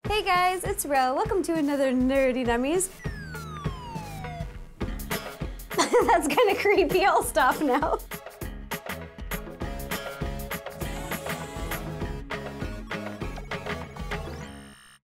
Hey guys, it's Ro. Welcome to another Nerdy Nummies. That's kind of creepy. I'll stop now.